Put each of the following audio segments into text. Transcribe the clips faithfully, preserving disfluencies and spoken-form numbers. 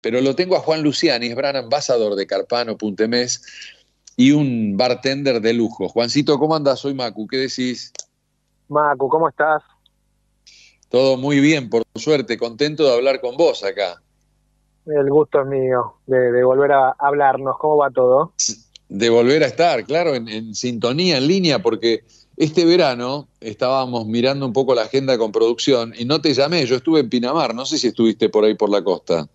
pero lo tengo a Juan Luciani, es brand ambassador de Carpano, Puntemés, y un bartender de lujo. Juancito, ¿cómo andás? Soy Macu, ¿qué decís? Macu, ¿cómo estás? Todo muy bien, por suerte, contento de hablar con vos acá. El gusto es mío de, de volver a hablarnos. ¿Cómo va todo? De volver a estar, claro, en, en sintonía, en línea, porque este verano estábamos mirando un poco la agenda con producción y no te llamé, yo estuve en Pinamar, no sé si estuviste por ahí por la costa.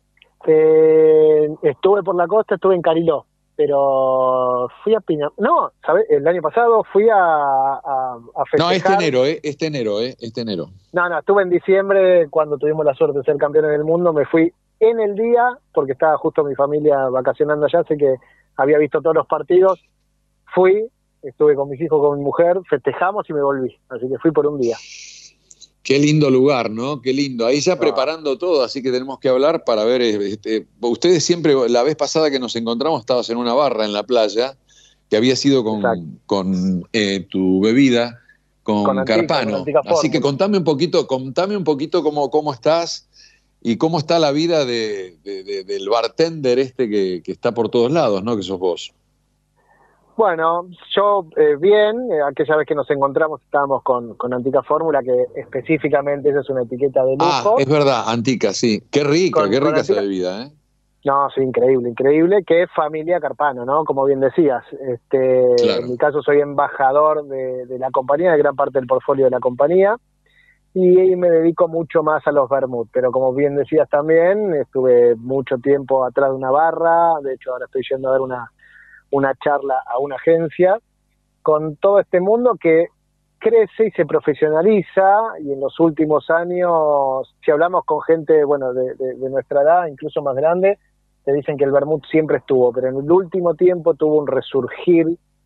Eh, estuve por la costa, estuve en Cariló, pero fui a Pinamar. No, ¿sabes? El año pasado fui a, a, a festejar. No, este enero, ¿eh? Este enero, ¿eh? Este enero. No, no, estuve en diciembre cuando tuvimos la suerte de ser campeones del mundo. Me fui en el día, porque estaba justo mi familia vacacionando allá, así que había visto todos los partidos. Fui, estuve con mis hijos, con mi mujer, festejamos y me volví. Así que fui por un día. Qué lindo lugar, ¿no? Qué lindo. Ahí ya preparando todo, así que tenemos que hablar para ver. Este, ustedes siempre, la vez pasada que nos encontramos, estabas en una barra en la playa, que había sido con, con eh, tu bebida, con, con Antica, Carpano. Con Antica así que contame un poquito, contame un poquito cómo, cómo estás y cómo está la vida de, de, de, del bartender este que, que está por todos lados, ¿no? Que sos vos. Bueno, yo eh, bien, eh, aquella vez que nos encontramos estábamos con, con Antica Fórmula, que específicamente esa es una etiqueta de lujo. Ah, es verdad, Antica, sí. Qué rica, con, qué rica Antica... esa bebida, ¿eh? No, sí, increíble, increíble, que es familia Carpano, ¿no? Como bien decías. Este, claro. En mi caso soy embajador de, de la compañía, de gran parte del portfolio de la compañía, y me dedico mucho más a los vermut, pero como bien decías también, estuve mucho tiempo atrás de una barra, de hecho ahora estoy yendo a dar una una charla a una agencia, con todo este mundo que crece y se profesionaliza, y en los últimos años, si hablamos con gente, bueno, de, de, de nuestra edad, incluso más grande, te dicen que el vermut siempre estuvo, pero en el último tiempo tuvo un resurgir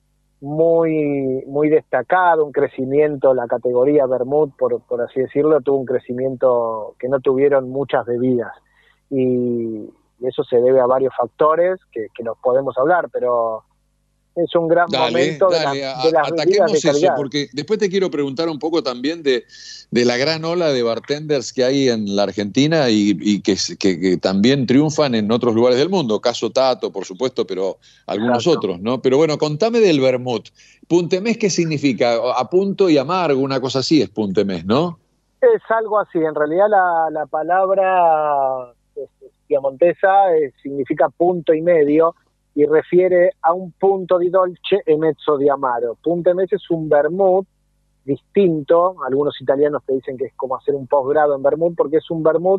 muy, muy destacado, un crecimiento, la categoría vermut, por, por así decirlo, tuvo un crecimiento que no tuvieron muchas bebidas, y y eso se debe a varios factores que, que nos podemos hablar, pero es un gran dale, momento dale, de, la, de las bebidas de calidad. Eso, porque después te quiero preguntar un poco también de, de la gran ola de bartenders que hay en la Argentina y, y que, que, que también triunfan en otros lugares del mundo, caso Tato, por supuesto, pero algunos Exacto. otros, ¿no? Pero bueno, contame del vermut. Puntemés, ¿qué significa? A punto y amargo, una cosa así es puntemés, ¿no? Es algo así, en realidad la, la palabra piemontesa eh, significa punto y medio y refiere a un punto di dolce e mezzo di amaro. Puntemés es un vermut distinto, algunos italianos te dicen que es como hacer un posgrado en vermut, porque es un vermut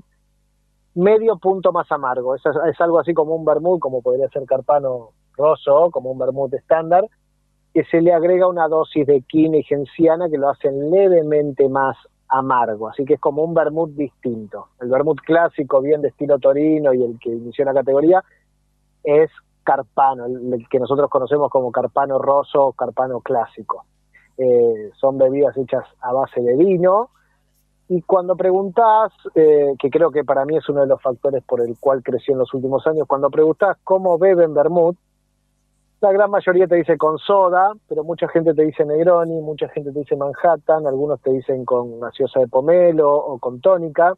medio punto más amargo, es, es algo así como un vermut, como podría ser Carpano Rosso, como un vermut estándar, que se le agrega una dosis de quina y genciana que lo hacen levemente más amargo, así que es como un vermut distinto. El vermut clásico, bien de estilo torino y el que inició la categoría, es Carpano, el, el que nosotros conocemos como Carpano Rosso o Carpano clásico. Eh, son bebidas hechas a base de vino, y cuando preguntás, eh, que creo que para mí es uno de los factores por el cual creció en los últimos años, cuando preguntás cómo beben vermut, la gran mayoría te dice con soda, pero mucha gente te dice Negroni, mucha gente te dice Manhattan, algunos te dicen con gaseosa de pomelo o con tónica.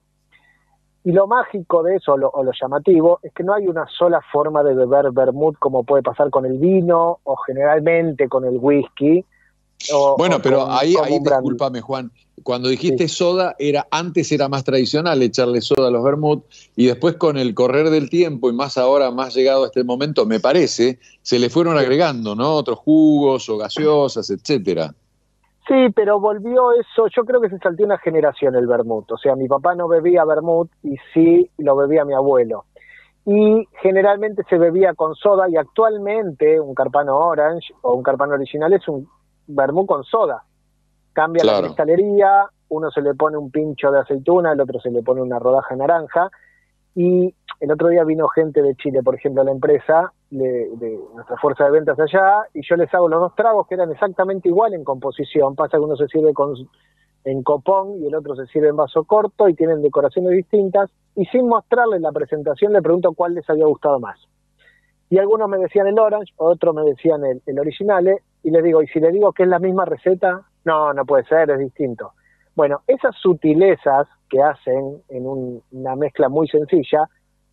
Y lo mágico de eso, o lo, o lo llamativo, es que no hay una sola forma de beber vermut como puede pasar con el vino o generalmente con el whisky. O, bueno, o pero con, ahí, ahí discúlpame, Juan, cuando dijiste sí. soda, era antes era más tradicional echarle soda a los vermut, y después con el correr del tiempo, y más ahora, más llegado a este momento, me parece, se le fueron Sí. agregando, ¿no? Otros jugos o gaseosas, etcétera. Sí, pero volvió eso, yo creo que se saltó una generación el vermut, o sea, mi papá no bebía vermut y sí lo bebía mi abuelo. Y generalmente se bebía con soda, y actualmente un Carpano Orange o un Carpano original es un vermut con soda. Cambia claro. La cristalería, uno se le pone un pincho de aceituna, el otro se le pone una rodaja de naranja. Y el otro día vino gente de Chile, por ejemplo, a la empresa, de, de nuestra fuerza de ventas allá, y yo les hago los dos tragos que eran exactamente igual en composición. Pasa que uno se sirve con, en copón y el otro se sirve en vaso corto y tienen decoraciones distintas, y sin mostrarles la presentación le pregunto cuál les había gustado más. Y algunos me decían el Orange, otros me decían el, el Originale, y les digo, ¿y si le digo que es la misma receta? No, no puede ser, es distinto. Bueno, esas sutilezas que hacen en un, una mezcla muy sencilla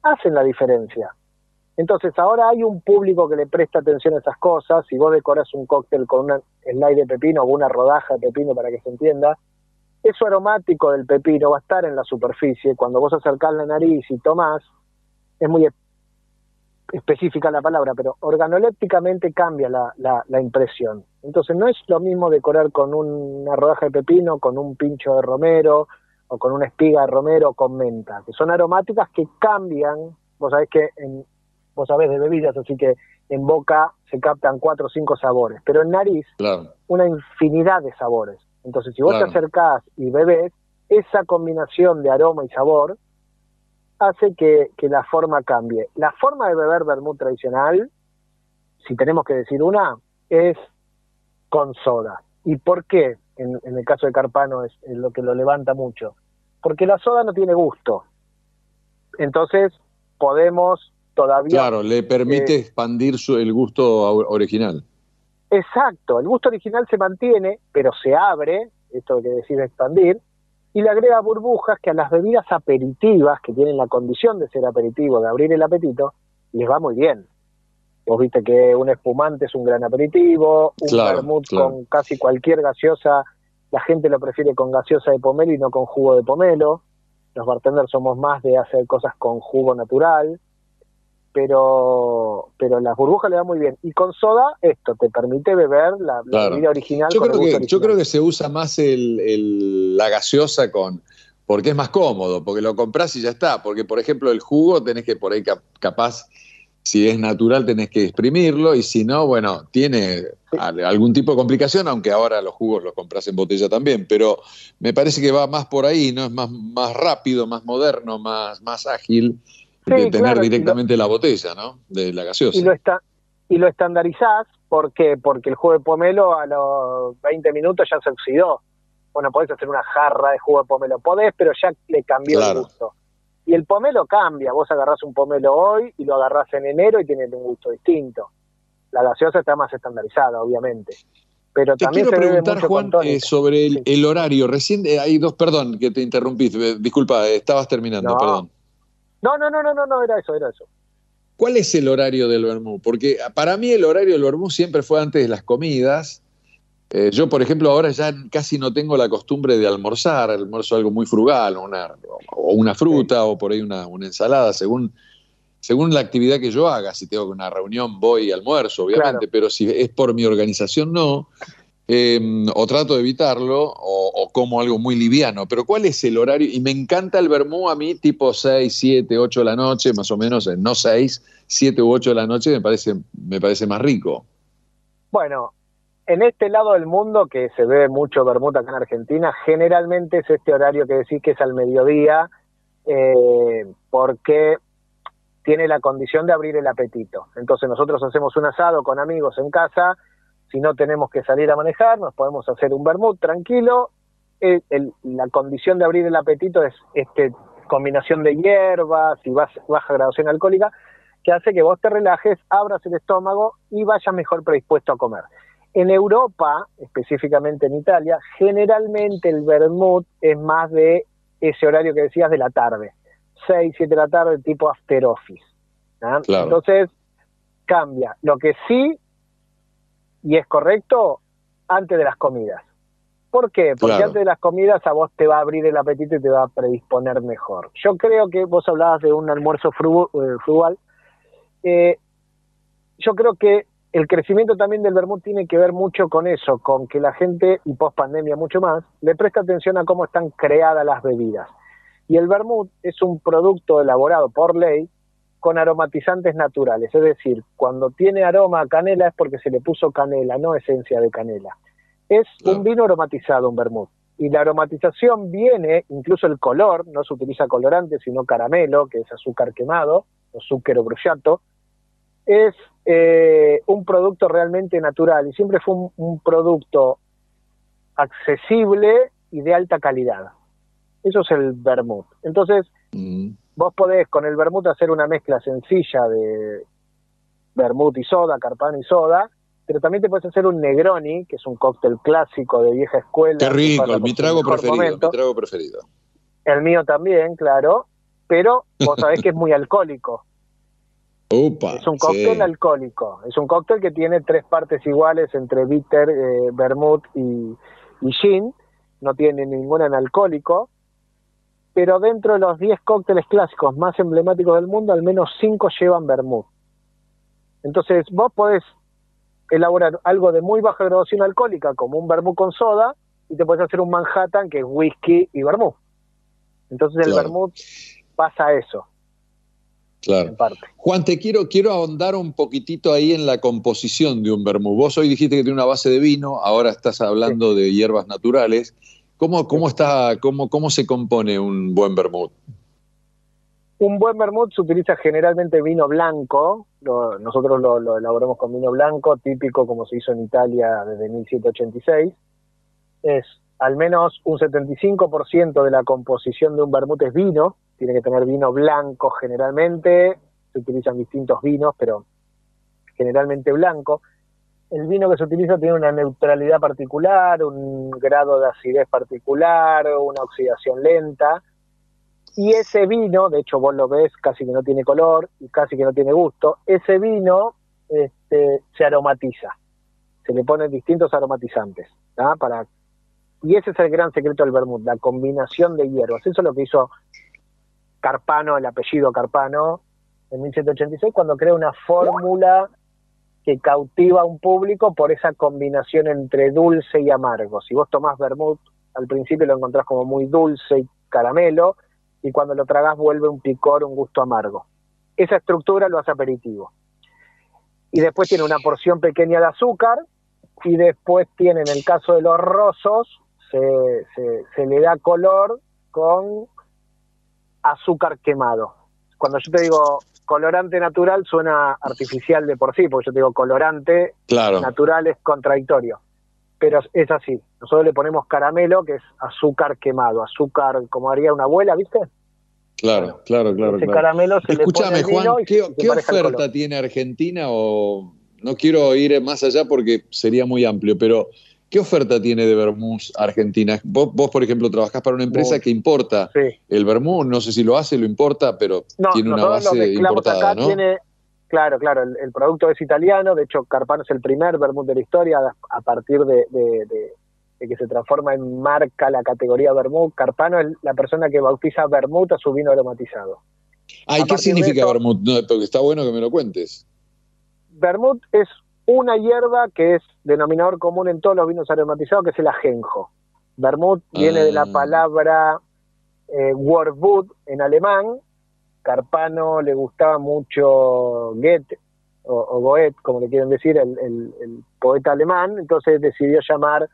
hacen la diferencia. Entonces ahora hay un público que le presta atención a esas cosas. Si vos decorás un cóctel con un slide de pepino o una rodaja de pepino, para que se entienda, eso aromático del pepino va a estar en la superficie. Cuando vos acercás la nariz y tomás, es muy específica la palabra, pero organolépticamente cambia la, la, la impresión. Entonces no es lo mismo decorar con una rodaja de pepino, con un pincho de romero, o con una espiga de romero, con menta, que son aromáticas que cambian. Vos sabés que en, vos sabés de bebidas, así que en boca se captan cuatro o cinco sabores, pero en nariz, claro, una infinidad de sabores. Entonces si vos claro. te acercás y bebés, esa combinación de aroma y sabor hace que, que la forma cambie. La forma de beber vermut tradicional, si tenemos que decir una, es con soda. ¿Y por qué? En, en el caso de Carpano es, es lo que lo levanta mucho. Porque la soda no tiene gusto. Entonces podemos todavía... Claro, le permite eh, expandir su, el gusto original. Exacto, el gusto original se mantiene, pero se abre, esto que decide expandir, y le agrega burbujas que a las bebidas aperitivas, que tienen la condición de ser aperitivo, de abrir el apetito, les va muy bien. Vos viste que un espumante es un gran aperitivo, un claro, vermut claro. con casi cualquier gaseosa, la gente lo prefiere con gaseosa de pomelo y no con jugo de pomelo. Los bartenders somos más de hacer cosas con jugo natural, pero pero las burbujas le van muy bien. Y con soda, esto te permite beber la, la claro. bebida original. Yo con creo el que original. Yo creo que se usa más el, el, la gaseosa con... porque es más cómodo, porque lo compras y ya está. Porque, por ejemplo, el jugo tenés que por ahí capaz... si es natural tenés que exprimirlo, y si no, bueno, tiene sí. algún tipo de complicación, aunque ahora los jugos los compras en botella también, pero me parece que va más por ahí, ¿no? Es más, más rápido, más moderno, más, más ágil sí, de tener claro, directamente lo, la botella, ¿no? De la gaseosa. Y lo, está, y lo estandarizás, ¿por qué? Porque el jugo de pomelo a los veinte minutos ya se oxidó. Bueno, podés hacer una jarra de jugo de pomelo, podés, pero ya le cambió claro. el gusto. Y el pomelo cambia, vos agarrás un pomelo hoy y lo agarrás en enero y tiene un gusto distinto. La gaseosa está más estandarizada, obviamente. Pero te también quiero se preguntar, bebe mucho Juan, con eh, sobre el, sí. el horario. Recién eh, hay dos, perdón que te interrumpí, disculpa, estabas terminando, no. perdón. No, no, no, no, no, no, era eso, era eso. ¿Cuál es el horario del vermut? Porque para mí el horario del vermut siempre fue antes de las comidas. Eh, yo, por ejemplo, ahora ya casi no tengo la costumbre de almorzar, almuerzo algo muy frugal, una, o una fruta, sí. o por ahí una, una ensalada, según, según la actividad que yo haga. Si tengo una reunión, voy y almuerzo, obviamente, claro. pero si es por mi organización, no. Eh, o trato de evitarlo, o, o como algo muy liviano. Pero ¿cuál es el horario? Y me encanta el vermut a mí, tipo seis, siete, ocho de la noche, más o menos, no seis, siete u ocho de la noche, me parece, me parece más rico. Bueno, en este lado del mundo, que se ve mucho vermut acá en Argentina, generalmente es este horario que decís que es al mediodía, eh, porque tiene la condición de abrir el apetito. Entonces nosotros hacemos un asado con amigos en casa, si no tenemos que salir a manejar, nos podemos hacer un vermut tranquilo. El, el, la condición de abrir el apetito es este combinación de hierbas y baja, baja graduación alcohólica, que hace que vos te relajes, abras el estómago y vayas mejor predispuesto a comer. En Europa, específicamente en Italia, generalmente el vermut es más de ese horario que decías de la tarde, seis, siete de la tarde, tipo after office. ¿no? Claro. Entonces, cambia. Lo que sí, y es correcto, antes de las comidas. ¿Por qué? Porque claro. antes de las comidas a vos te va a abrir el apetito y te va a predisponer mejor. Yo creo que vos hablabas de un almuerzo fru eh, frugal. Eh, yo creo que el crecimiento también del vermut tiene que ver mucho con eso, con que la gente, y post pandemia mucho más, le presta atención a cómo están creadas las bebidas. Y el vermut es un producto elaborado por ley con aromatizantes naturales, es decir, cuando tiene aroma a canela es porque se le puso canela, no esencia de canela. Es claro. un vino aromatizado, un vermut. Y la aromatización viene, incluso el color, no se utiliza colorante, sino caramelo, que es azúcar quemado, o zucchero bruciato, es eh, un producto realmente natural y siempre fue un, un producto accesible y de alta calidad. Eso es el vermut. Entonces, mm. vos podés con el vermut hacer una mezcla sencilla de vermut y soda, Carpano y soda, pero también te puedes hacer un Negroni, que es un cóctel clásico de vieja escuela. Qué rico, mi trago preferido, mi trago preferido. El mío también, claro. pero vos sabés que es muy alcohólico. Upa, es un cóctel sí. alcohólico, es un cóctel que tiene tres partes iguales entre bitter, eh, vermouth y, y gin, no tiene ninguna en alcohólico, pero dentro de los diez cócteles clásicos más emblemáticos del mundo, al menos cinco llevan vermouth. Entonces vos podés elaborar algo de muy baja graduación alcohólica, como un vermouth con soda, y te podés hacer un Manhattan que es whisky y vermouth. Entonces el Claro. vermouth pasa eso. Claro. En parte. Juan, te quiero, quiero ahondar un poquitito ahí en la composición de un vermouth. Vos hoy dijiste que tiene una base de vino, ahora estás hablando sí. de hierbas naturales. ¿Cómo, cómo, sí. está, cómo, ¿Cómo se compone un buen vermouth? Un buen vermouth se utiliza generalmente vino blanco. Lo, nosotros lo, lo elaboramos con vino blanco, típico como se hizo en Italia desde mil setecientos ochenta y seis. Es al menos un setenta y cinco por ciento de la composición de un vermouth es vino. Tiene que tener vino blanco generalmente, se utilizan distintos vinos, pero generalmente blanco. El vino que se utiliza tiene una neutralidad particular, un grado de acidez particular, una oxidación lenta, y ese vino, de hecho vos lo ves, casi que no tiene color y casi que no tiene gusto, ese vino este, se aromatiza, se le ponen distintos aromatizantes, ¿tá? Para, y ese es el gran secreto del vermouth, la combinación de hierbas. Eso es lo que hizo Carpano, el apellido Carpano, en mil setecientos ochenta y seis, cuando crea una fórmula que cautiva a un público por esa combinación entre dulce y amargo. Si vos tomás vermouth, al principio lo encontrás como muy dulce y caramelo, y cuando lo tragás vuelve un picor, un gusto amargo. Esa estructura lo hace aperitivo. Y después tiene una porción pequeña de azúcar, y después tiene, en el caso de los rosos, se, se, se le da color con azúcar quemado. Cuando yo te digo colorante natural suena artificial de por sí, porque yo te digo colorante claro. natural es contradictorio, pero es así. Nosotros le ponemos caramelo, que es azúcar quemado, azúcar como haría una abuela, ¿viste? Claro, bueno, claro, claro. Ese claro. caramelo se Escuchame, le pone Juan, vino ¿qué, y ¿qué oferta tiene Argentina? O no quiero ir más allá porque sería muy amplio, pero ¿qué oferta tiene de vermouth Argentina? Vos, vos, por ejemplo, trabajás para una empresa Muy, que importa sí. el vermouth, no sé si lo hace, lo importa, pero no, tiene una base importada, acá, ¿no? Tiene, claro, claro, el, el producto es italiano, de hecho Carpano es el primer vermouth de la historia, a partir de, de, de, de que se transforma en marca la categoría vermouth. Carpano es la persona que bautiza vermouth a su vino aromatizado. Ah, ¿y qué significa eso, vermouth? No, porque está bueno que me lo cuentes. Vermouth es una hierba que es denominador común en todos los vinos aromatizados, que es el ajenjo. Vermouth viene ah. de la palabra eh, Wörthwood en alemán. Carpano le gustaba mucho Goethe, o, o Goethe, como le quieren decir, el, el, el poeta alemán, entonces decidió llamar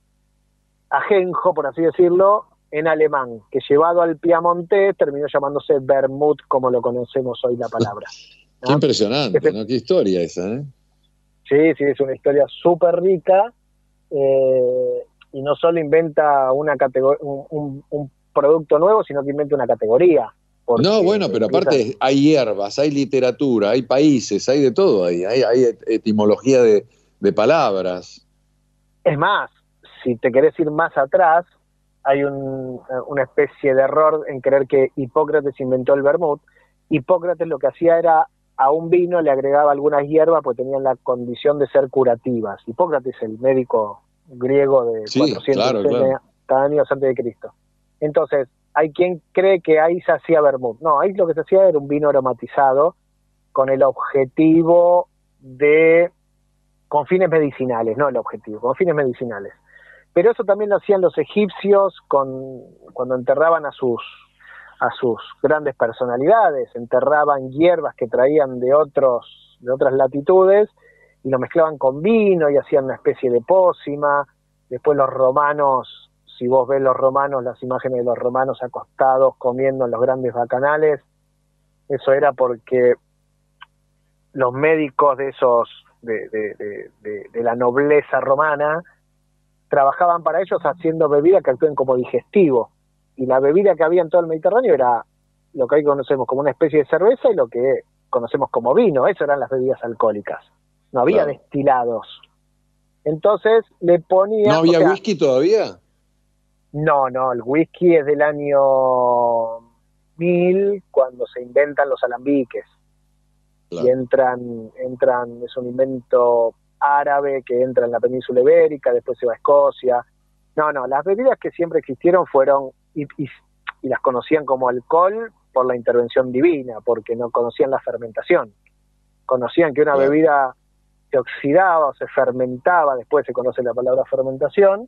ajenjo, por así decirlo, en alemán, que llevado al piamontés terminó llamándose vermouth, como lo conocemos hoy la palabra. ¿no? Qué impresionante, Ese, ¿no? Qué historia esa, ¿eh? Sí, sí, es una historia súper rica, eh, y no solo inventa una categoría, un, un, un producto nuevo, sino que inventa una categoría. No, bueno, pero aparte empieza... hay hierbas, hay literatura, hay países, hay de todo ahí, hay, hay etimología de, de palabras. Es más, si te querés ir más atrás, hay un, una especie de error en creer que Hipócrates inventó el vermouth. Hipócrates lo que hacía era, a un vino le agregaba algunas hierbas porque tenían la condición de ser curativas. Hipócrates, el médico griego de sí, cuatrocientos claro, claro. años antes de Cristo. Entonces, hay quien cree que ahí se hacía vermouth. No, ahí lo que se hacía era un vino aromatizado con el objetivo de, con fines medicinales, no el objetivo, con fines medicinales. Pero eso también lo hacían los egipcios con, cuando enterraban a sus, a sus grandes personalidades, enterraban hierbas que traían de, otros, de otras latitudes y lo mezclaban con vino y hacían una especie de pócima. Después los romanos, si vos ves los romanos, las imágenes de los romanos acostados comiendo en los grandes bacanales, eso era porque los médicos de esos, de, de, de, de, de la nobleza romana, trabajaban para ellos haciendo bebidas que actúen como digestivo, y la bebida que había en todo el Mediterráneo era lo que hoy conocemos como una especie de cerveza y lo que conocemos como vino. Eso eran las bebidas alcohólicas, no había claro. destilados. Entonces le ponían... ¿No había o sea, whisky todavía? No, no, el whisky es del año mil, cuando se inventan los alambiques. Claro. Y entran, entran, es un invento árabe que entra en la península ibérica, después se va a Escocia. No, no, las bebidas que siempre existieron fueron, y, y, y las conocían como alcohol por la intervención divina, porque no conocían la fermentación. Conocían que una claro. bebida se oxidaba o se fermentaba, después se conoce la palabra fermentación,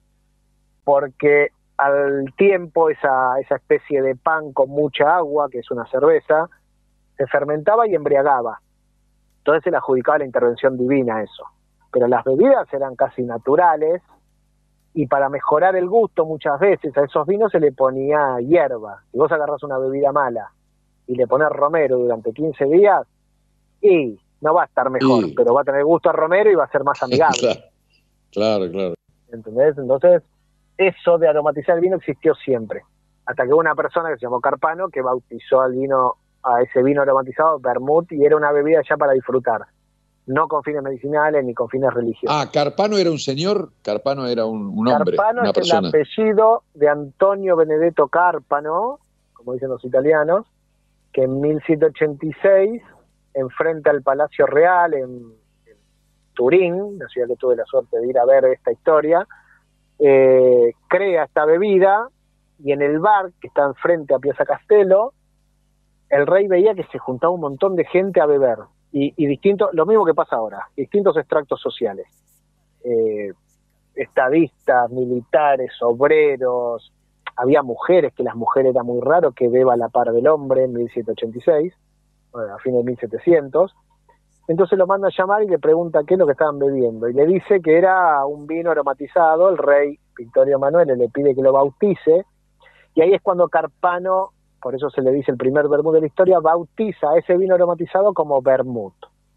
porque al tiempo esa, esa especie de pan con mucha agua, que es una cerveza, se fermentaba y embriagaba. Entonces se le adjudicaba la intervención divina a eso. Pero las bebidas eran casi naturales, y para mejorar el gusto muchas veces a esos vinos se le ponía hierba. Si vos agarrás una bebida mala y le pones romero durante quince días, y no va a estar mejor, y... pero va a tener gusto a romero y va a ser más amigable. Claro, claro, claro. ¿Entendés? Entonces, eso de aromatizar el vino existió siempre. Hasta que hubo una persona que se llamó Carpano que bautizó al vino, a ese vino aromatizado, vermut, y era una bebida ya para disfrutar. No con fines medicinales ni con fines religiosos. Ah, Carpano era un señor, Carpano era un, un hombre, Carpano una es persona. El apellido de Antonio Benedetto Carpano, como dicen los italianos, que en mil setecientos ochenta y seis, enfrente al Palacio Real en, en Turín, la ciudad que tuve la suerte de ir a ver esta historia, eh, crea esta bebida, y en el bar que está enfrente a Piazza Castello, el rey veía que se juntaba un montón de gente a beber. Y, y distinto, lo mismo que pasa ahora, distintos extractos sociales, eh, estadistas, militares, obreros, había mujeres, que las mujeres era muy raro que beba a la par del hombre en mil setecientos ochenta y seis, bueno, a fines de mil setecientos, entonces lo manda a llamar y le pregunta qué es lo que estaban bebiendo, y le dice que era un vino aromatizado. El rey Vittorio Emanuele le pide que lo bautice, y ahí es cuando Carpano, por eso se le dice el primer vermut de la historia, bautiza a ese vino aromatizado como vermut.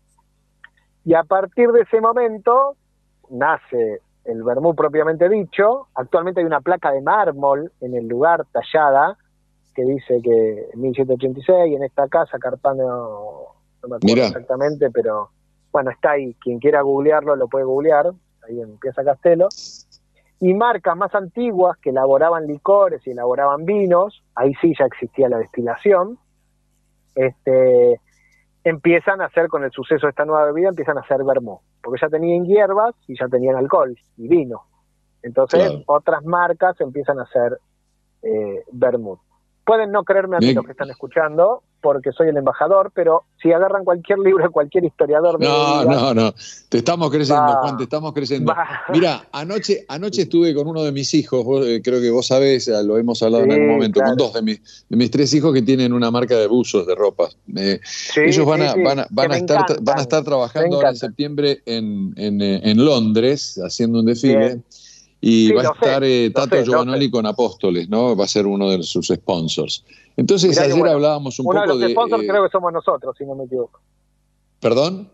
Y a partir de ese momento nace el vermut propiamente dicho. Actualmente hay una placa de mármol en el lugar tallada que dice que en mil setecientos ochenta y seis en esta casa Carpano, no me acuerdo Mirá. exactamente, pero bueno, está ahí, quien quiera googlearlo lo puede googlear, ahí en Piazza Castello. Y marcas más antiguas que elaboraban licores y elaboraban vinos, ahí sí ya existía la destilación, este, empiezan a hacer, con el suceso de esta nueva bebida, empiezan a hacer vermut, porque ya tenían hierbas y ya tenían alcohol y vino. Entonces claro. otras marcas empiezan a hacer eh, vermut. Pueden no creerme a mí los que están escuchando, porque soy el embajador, pero si agarran cualquier libro de cualquier historiador de No, bebidas, no, no, te estamos creciendo, va, Juan, te estamos creciendo. Va. Mira, anoche, anoche estuve con uno de mis hijos, vos, eh, creo que vos sabés, lo hemos hablado sí, en algún momento, claro. con dos de mis, de mis tres hijos que tienen una marca de buzos, de ropa. Eh, sí, ellos van a, sí, van a, van a estar, encantan, van a estar trabajando ahora en septiembre en, en, en Londres, haciendo un desfile. Bien. Y sí, va a estar sé, eh, Tato Giovanoli con Apóstoles, ¿no? Va a ser uno de sus sponsors. Entonces, Mirá ayer bueno, hablábamos un uno poco de... Uno de los sponsors eh, creo que somos nosotros, si no me equivoco. ¿Perdón?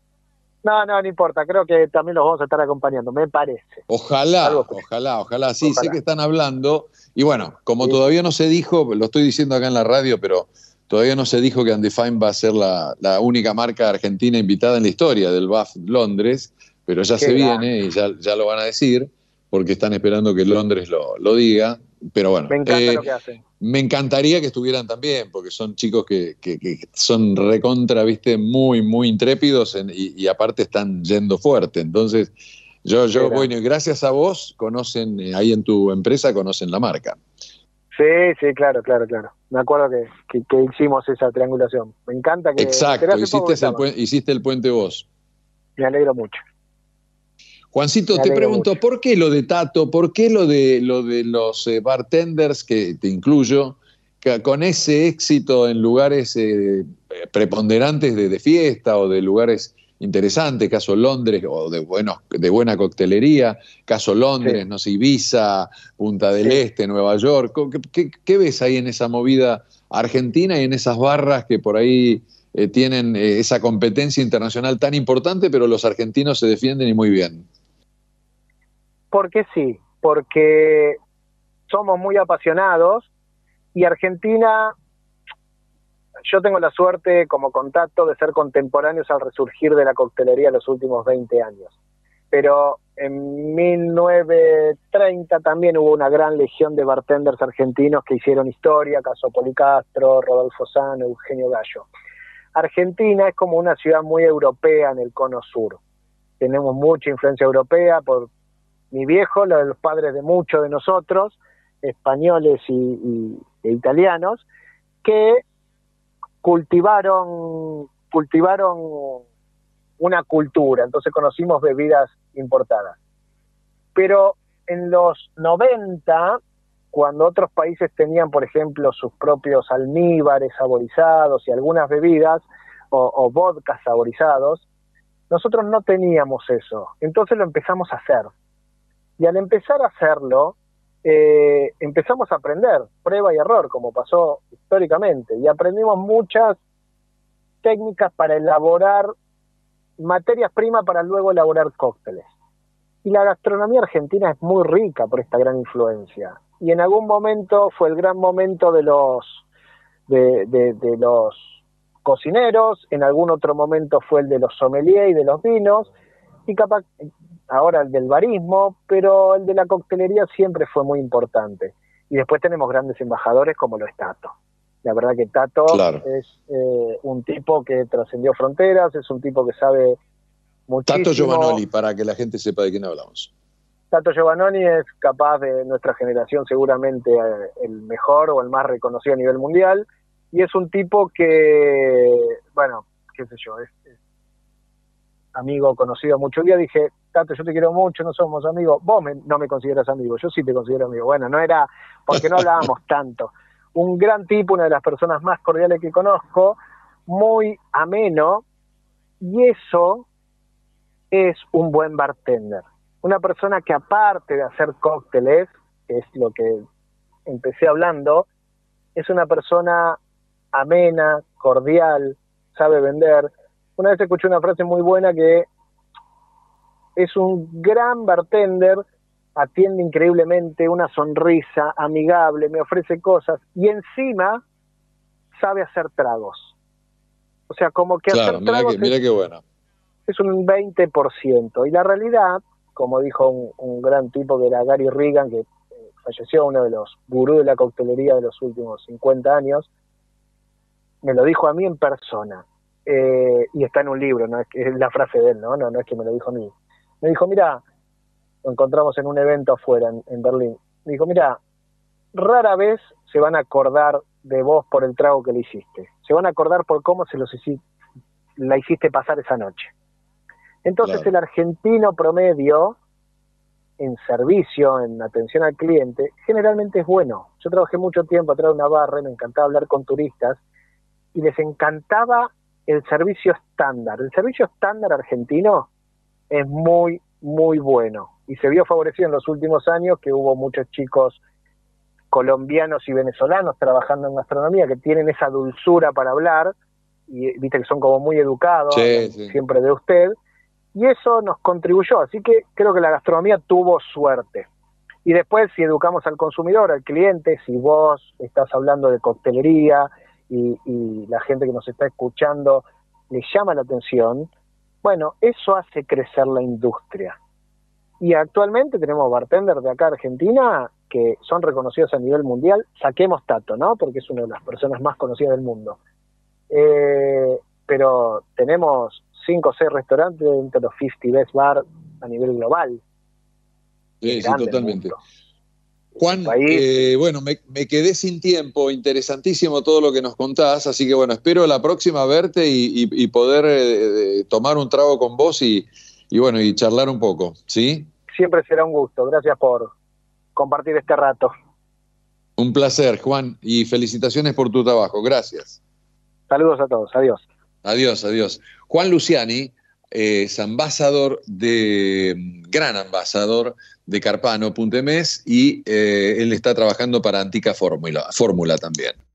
No, no, no importa. Creo que también los vamos a estar acompañando, me parece. Ojalá, ojalá, ojalá. Sí, ojalá. Sé que están hablando. Y bueno, como sí. todavía no se dijo, lo estoy diciendo acá en la radio, pero todavía no se dijo que Undefined va a ser la, la única marca argentina invitada en la historia del B A F Londres, pero ya Qué se grande. viene y ya, ya lo van a decir, porque están esperando que Londres lo, lo diga, pero bueno. Me encanta eh, lo que hacen. Me encantaría que estuvieran también, porque son chicos que, que, que son recontra, viste, muy, muy intrépidos en, y, y aparte están yendo fuerte. Entonces, yo, yo bueno, gracias a vos, conocen, eh, ahí en tu empresa, conocen la marca. Sí, sí, claro, claro, claro. Me acuerdo que, que, que hicimos esa triangulación. Me encanta que... Exacto, hiciste el, pu- hiciste el puente vos. Me alegro mucho. Juancito, te pregunto, mucho. ¿por qué lo de Tato? ¿Por qué lo de, lo de los eh, bartenders, que te incluyo, que con ese éxito en lugares eh, preponderantes de, de fiesta o de lugares interesantes, caso Londres, o de, bueno, de buena coctelería, caso Londres, sí. no sé, Ibiza, Punta del sí. Este, Nueva York? ¿Qué, qué, ¿Qué ves ahí en esa movida argentina y en esas barras que por ahí eh, tienen eh, esa competencia internacional tan importante, pero los argentinos se defienden y muy bien? Porque sí, porque somos muy apasionados y Argentina, yo tengo la suerte como contacto de ser contemporáneos al resurgir de la coctelería en los últimos veinte años. pero en mil novecientos treinta también hubo una gran legión de bartenders argentinos que hicieron historia, caso Policastro, Rodolfo Sano, Eugenio Gallo. Argentina es como una ciudad muy europea en el cono sur. Tenemos mucha influencia europea por mi viejo, lo de los padres de muchos de nosotros, españoles y, y, e italianos, que cultivaron, cultivaron una cultura, entonces conocimos bebidas importadas. Pero en los noventa, cuando otros países tenían, por ejemplo, sus propios almíbares saborizados y algunas bebidas, o, o vodkas saborizados, nosotros no teníamos eso, entonces lo empezamos a hacer. Y al empezar a hacerlo, eh, empezamos a aprender, prueba y error, como pasó históricamente, y aprendimos muchas técnicas para elaborar materias primas para luego elaborar cócteles. Y la gastronomía argentina es muy rica por esta gran influencia. Y en algún momento fue el gran momento de los de, de, de los cocineros, en algún otro momento fue el de los sommeliers y de los vinos, y capaz ahora el del barismo, pero el de la coctelería siempre fue muy importante. Y después tenemos grandes embajadores como lo es Tato. La verdad que Tato claro. es eh, un tipo que trascendió fronteras, es un tipo que sabe muchísimo. Tato Giovannoli, para que la gente sepa de quién hablamos. Tato Giovannoli es capaz de nuestra generación seguramente el mejor o el más reconocido a nivel mundial, y es un tipo que, bueno, qué sé yo, es, es amigo, conocido mucho. Un día dije, Tato, yo te quiero mucho, no somos amigos, vos me, no me consideras amigo, yo sí te considero amigo. Bueno, no era porque no hablábamos tanto. Un gran tipo, una de las personas más cordiales que conozco, muy ameno, y eso es un buen bartender. Una persona que aparte de hacer cócteles, que es lo que empecé hablando, es una persona amena, cordial, sabe vender. Una vez escuché una frase muy buena que es un gran bartender, atiende increíblemente, una sonrisa, amigable, me ofrece cosas y encima sabe hacer tragos. O sea, como que claro, hacer tragos que, mira es, qué bueno. es un veinte por ciento. Y la realidad, como dijo un, un gran tipo que era Gary Regan, que eh, falleció, uno de los gurús de la coctelería de los últimos cincuenta años, me lo dijo a mí en persona. Eh, y está en un libro, no es, que, es la frase de él, ¿no? No, no es que me lo dijo a mí. Me dijo, mira, lo encontramos en un evento afuera, en, en Berlín. Me dijo, mira, rara vez se van a acordar de vos por el trago que le hiciste. Se van a acordar por cómo se los hiciste, la hiciste pasar esa noche. Entonces claro. El argentino promedio, en servicio, en atención al cliente, generalmente es bueno. Yo trabajé mucho tiempo atrás de una barra y me encantaba hablar con turistas y les encantaba el servicio estándar. El servicio estándar argentino es muy, muy bueno. Y se vio favorecido en los últimos años que hubo muchos chicos colombianos y venezolanos trabajando en gastronomía que tienen esa dulzura para hablar y viste que son como muy educados, sí, sí. siempre de usted, y eso nos contribuyó. Así que creo que la gastronomía tuvo suerte. Y después, si educamos al consumidor, al cliente, si vos estás hablando de coctelería y, y la gente que nos está escuchando le llama la atención, bueno, eso hace crecer la industria. Y actualmente tenemos bartenders de acá Argentina que son reconocidos a nivel mundial. Saquemos Tato, ¿no? Porque es una de las personas más conocidas del mundo. Eh, pero tenemos cinco o seis restaurantes dentro de los cincuenta Best Bar a nivel global. Sí, sí, totalmente. Juan, eh, bueno, me, me quedé sin tiempo, interesantísimo todo lo que nos contás, así que bueno, espero la próxima verte y, y, y poder eh, tomar un trago con vos y, y bueno, y charlar un poco, ¿sí? Siempre será un gusto, gracias por compartir este rato. Un placer, Juan, y felicitaciones por tu trabajo, gracias. Saludos a todos, adiós. Adiós, adiós. Juan Luciani es ambasador de, gran ambasador de Carpano punto em e s y eh, él está trabajando para Antica Fórmula, Fórmula también.